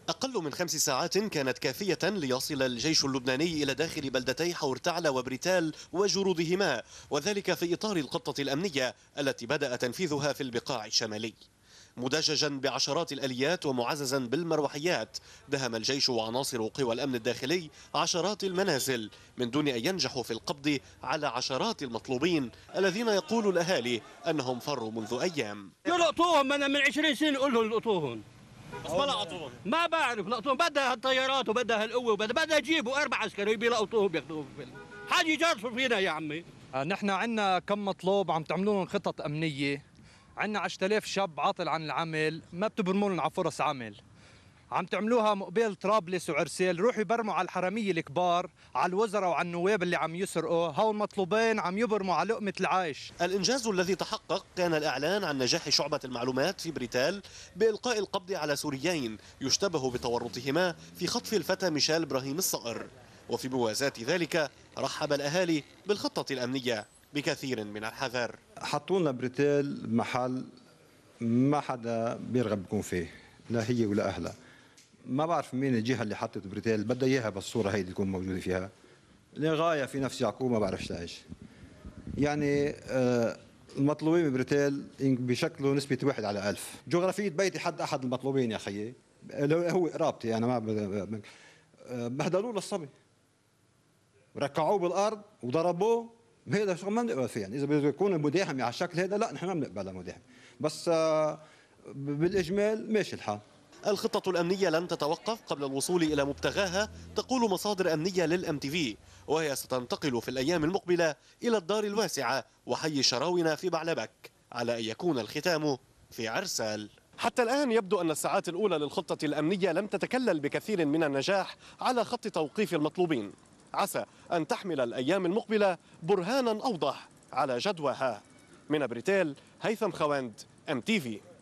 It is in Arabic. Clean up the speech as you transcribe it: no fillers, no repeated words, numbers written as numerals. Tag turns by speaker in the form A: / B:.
A: أقل من 5 ساعات كانت كافية ليصل الجيش اللبناني إلى داخل بلدتي حورتعلى وبريتال وجرودهما، وذلك في إطار الخطة الأمنية التي بدأ تنفيذها في البقاع الشمالي. مدججا بعشرات الآليات ومعززا بالمروحيات، دهم الجيش وعناصر قوى الأمن الداخلي عشرات المنازل من دون أن ينجحوا في القبض على عشرات المطلوبين الذين يقول الأهالي أنهم فروا منذ أيام.
B: يلقطوهم، أنا من 20 سنة أقول لهم يلقطوهم،
A: بس ما لقطوهم.
B: ما بعرف لقطوهم، بدها الطيارات وبدها القوة وبدها يجيبوا 4 عسكري بيلقطوهم ياخذوهم حاجة يجرسوا فينا يا عمي.
C: نحن عندنا كم مطلوب عم تعملوا لهم خطط أمنية، عندنا 10,000 شاب عاطل عن العمل ما بتبرموا لهم على فرص عمل، عم تعملوها مقبل طرابلس وعرسيل، روحوا يبرموا على الحرامية الكبار، على الوزراء وعلى النواب اللي عم يسرقوا، هول مطلوبين عم يبرموا على لقمة العيش.
A: الإنجاز الذي تحقق كان الإعلان عن نجاح شعبة المعلومات في بريتال بإلقاء القبض على سوريين يشتبه بتورطهما في خطف الفتى ميشيل إبراهيم الصقر. وفي موازاة ذلك رحب الأهالي بالخطة الأمنية بكثير من الحذر.
D: حطوا لنا بريتال محل ما حدا بيرغب يكون فيه، لا هي ولا أهلها. ما بعرف مين الجهة اللي حطت بريتال بدها إياها بالصورة هي اللي تكون موجودة فيها لغاية في نفس يعقوب ما بعرفش تعيش. يعني المطلوبين ببريتال بشكله نسبة 1/1000. جغرافية بيتي حد أحد المطلوبين يا خيي هو قرابتي، أنا ما بهدلوه للصبي، ركعوه بالأرض وضربوه. هذا شغل ما بنقبل فيه، يعني إذا بده يكون مداهم على الشكل هذا لا نحن ما بنقبلها مداهم، بس بالإجمال ماشي الحال.
A: الخطة الأمنية لن تتوقف قبل الوصول إلى مبتغاها، تقول مصادر أمنية للMTV، وهي ستنتقل في الأيام المقبلة إلى الدار الواسعة وحي الشراونة في بعلبك، على أن يكون الختام في عرسال. حتى الآن يبدو أن الساعات الأولى للخطة الأمنية لم تتكلل بكثير من النجاح على خط توقيف المطلوبين. عسى أن تحمل الأيام المقبلة برهانا أوضح على جدواها. من بريتال، هيثم خوند، MTV.